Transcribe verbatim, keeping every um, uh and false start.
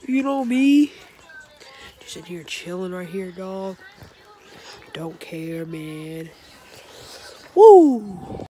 You know me. Just sitting here chilling right here, dog. Don't care, man. Woo!